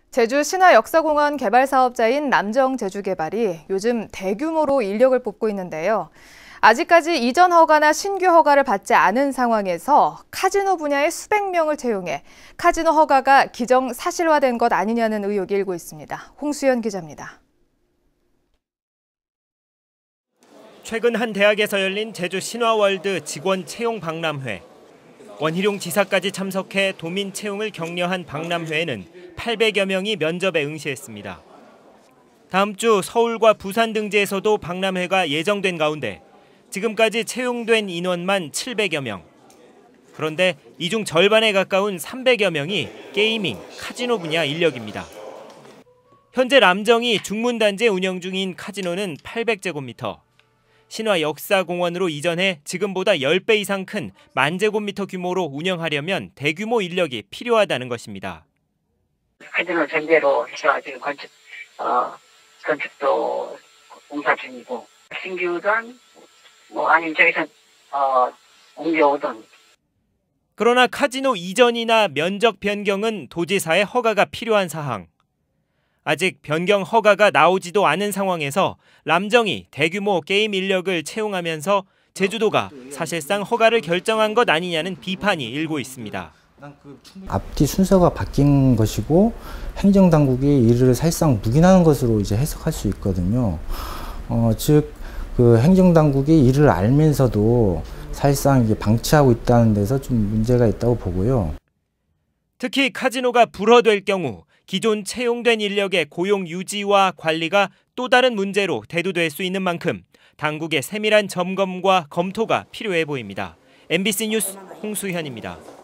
제주 신화역사공원 개발 사업자인 남정제주개발이 요즘 대규모로 인력을 뽑고 있는데요. 아직까지 이전 허가나 신규 허가를 받지 않은 상황에서 카지노 분야의 수백 명을 채용해 카지노 허가가 기정사실화된 것 아니냐는 의혹이 일고 있습니다. 홍수연 기자입니다. 최근 한 대학에서 열린 제주 신화월드 직원 채용 박람회. 원희룡 지사까지 참석해 도민 채용을 격려한 박람회에는 800여 명이 면접에 응시했습니다. 다음 주 서울과 부산 등지에서도 박람회가 예정된 가운데 지금까지 채용된 인원만 700여 명. 그런데 이 중 절반에 가까운 300여 명이 게이밍, 카지노 분야 인력입니다. 현재 남정이 중문단지에 운영 중인 카지노는 800제곱미터. 신화역사공원으로 이전해 지금보다 10배 이상 큰 10,000제곱미터 규모로 운영하려면 대규모 인력이 필요하다는 것입니다. 카지노 전제로 해서 지금 건축도 공사 중이고 신규든 아니면 저기서 옮겨오든. 그러나 카지노 이전이나 면적 변경은 도지사의 허가가 필요한 사항. 아직 변경 허가가 나오지도 않은 상황에서 남정이 대규모 게임 인력을 채용하면서 제주도가 사실상 허가를 결정한 것 아니냐는 비판이 일고 있습니다. 앞뒤 순서가 바뀐 것이고 행정당국이 이를 사실상 묵인하는 것으로 이제 해석할 수 있거든요. 즉 그 행정당국이 이를 알면서도 사실상 이게 방치하고 있다는 데서 좀 문제가 있다고 보고요. 특히 카지노가 불허될 경우 기존 채용된 인력의 고용 유지와 관리가 또 다른 문제로 대두될 수 있는 만큼 당국의 세밀한 점검과 검토가 필요해 보입니다. MBC 뉴스 홍수현입니다.